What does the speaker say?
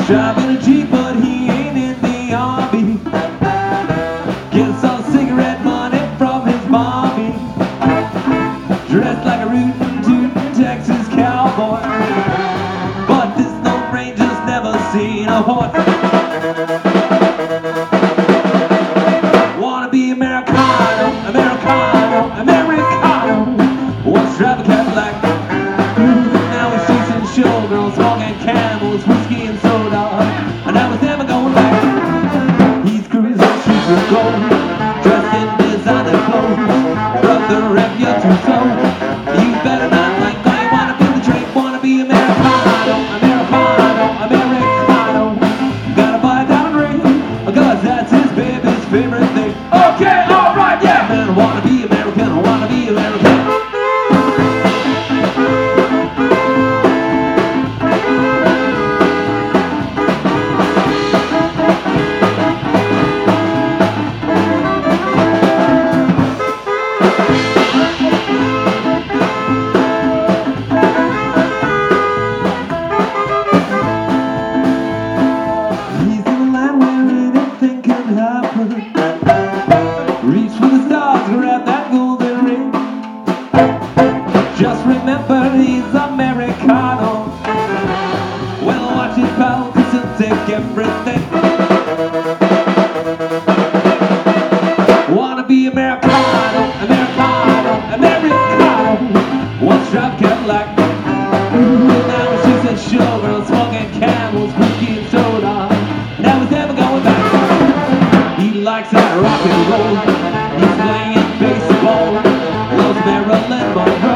Driving a Jeep, but he ain't in the army. Gets all cigarette money from his mommy. Dressed like a rootin' tootin' Texas cowboy, but this Lone Ranger's never seen a horse. Wanna be Americano, Americano, Americano. Once drive a Cadillac, now he's chasing showgirls, smoking Camels, whiskey and soda, and now he's never going back. He's cruising streets of gold, dressed in designer clothes. Brother, if you're too slow, you better not think I wanna be the drink. Wanna be Americano, Americano, Americano. Gotta buy a diamond ring, cause that's his baby's favorite thing. Okay, alright, yeah! Man, I wanna be American, I wanna be American. Reach for the stars, grab that golden ring. Just remember he's Americano. Well, watch his pal, cause he'll take everything. Wanna be Americano, Americano, Americano. Once drive Cadillac, now he's chasing showgirls, smoking Camels, whiskey and soda. Now he's never going back. He likes that rock and roll. He's playing baseball. Loves Marilyn Monroe.